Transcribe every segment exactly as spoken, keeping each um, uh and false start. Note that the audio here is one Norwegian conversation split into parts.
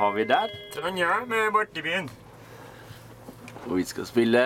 har vi der? Trondheim med Bortebyen. Og vi skal spille...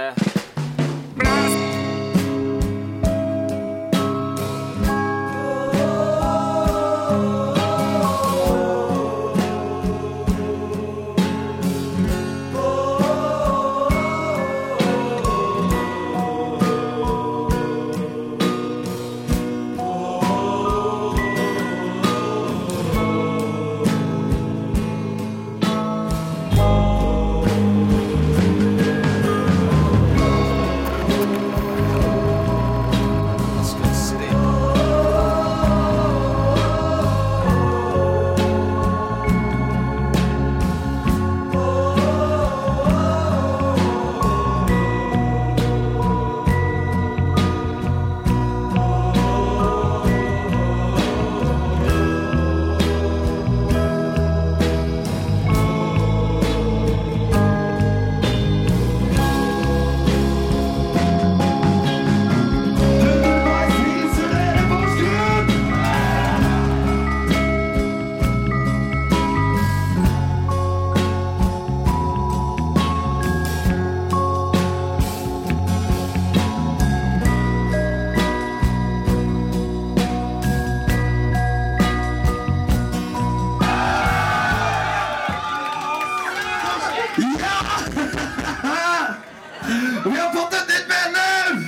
Vi har fått et nytt medlem!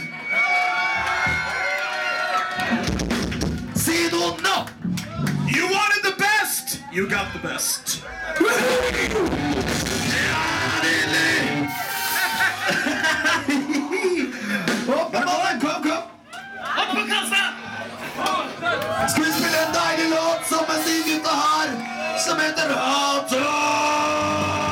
Si noe nå! You wanted the best! You got the best. Ja, nydelig! Opp med mannen, kom, kom! Opp på kassa! Skal vi spille en deilig låt sammen de gutta her, som heter Hato!